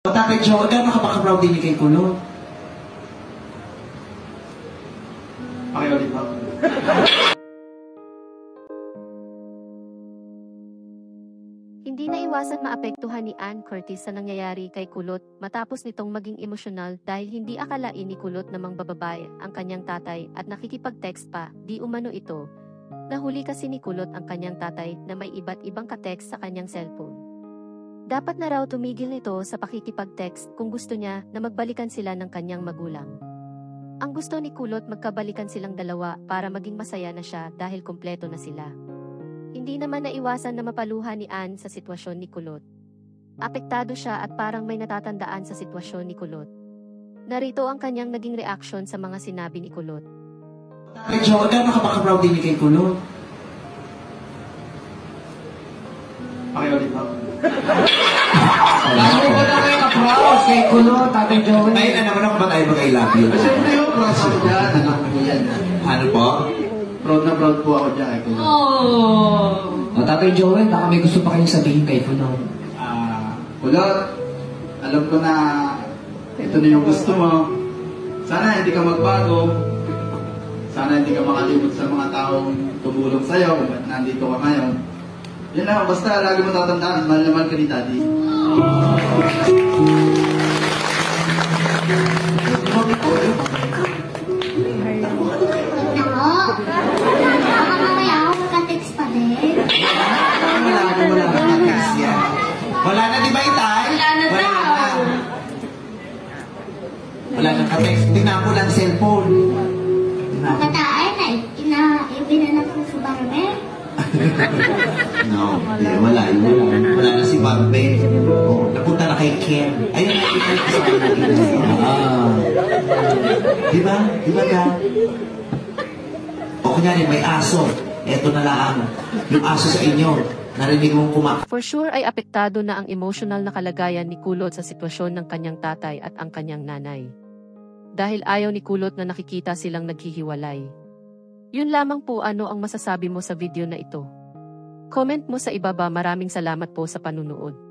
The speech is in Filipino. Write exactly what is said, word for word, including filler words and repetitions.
Tatay Joe, gano'n ka ba ka-proud din ni kay Kulot? Pakiulit ba? Hindi na iwasan maapektuhan ni Ann Curtis sa nangyayari kay Kulot matapos nitong maging emosyonal dahil hindi akalain ni Kulot na mangbababae ang kanyang tatay at nakikipag-text pa, di umano ito. Nahuli kasi ni Kulot ang kanyang tatay na may iba't ibang ka-text sa kanyang cellphone. Dapat na raw tumigil nito sa pakikipag-text kung gusto niya na magbalikan sila ng kanyang magulang. Ang gusto ni Kulot magkabalikan silang dalawa para maging masaya na siya dahil kumpleto na sila. Hindi naman naiwasan na mapaluha ni Ann sa sitwasyon ni Kulot. Apektado siya at parang may natatandaan sa sitwasyon ni Kulot. Narito ang kanyang naging reaksyon sa mga sinabi ni Kulot. Tatay Joe, gano'n ka ba ka-proud din ni kay Kulot? Pakiulit ba? Lalo ko na kayo ka-proud kay Kulot, Tatay Joey. Ngayon na naman ako ba tayo mag-I love you? Siyempre yung proud ako dyan. Anak ko yan. Ano po? Proud na proud po ako dyan kay Kulot. O, Tatay Joey, baka may gusto pa kayong sabihin kay Kulot. Ah, Kulot, alam ko na ito na yung gusto mo. Sana hindi ka magbago. Sana hindi ka makalimot sa mga taong tumulong sa'yo kung ba't nandito ka ngayon. Yan lang, basta lagi mo tatandaan, mahal na mahal ka ni Daddy. Ako? Baka mamaya ako magka-text pa din. Wala na, wala na ka-text yan. Wala na, di ba Itay? Wala na daw. na. Wala na ka-text. Tingnan ko lang cellphone. Pagkataan na, ina, ibinanap ko sa barber. No, hindi, wala, wala. Wala na si Bambe. Oh, napunta na kay Ken. Ayun na, ito na sa Ah. Di ba? Di ba ka? O kunyari, may aso. Eto na lang. Yung aso sa inyo. Narinig mong kumak... For sure ay apektado na ang emotional na kalagayan ni Kulot sa sitwasyon ng kanyang tatay at ang kanyang nanay. Dahil ayaw ni Kulot na nakikita silang naghihiwalay. Yun lamang po ano ang masasabi mo sa video na ito. Comment mo sa ibaba. Maraming salamat po sa panunood.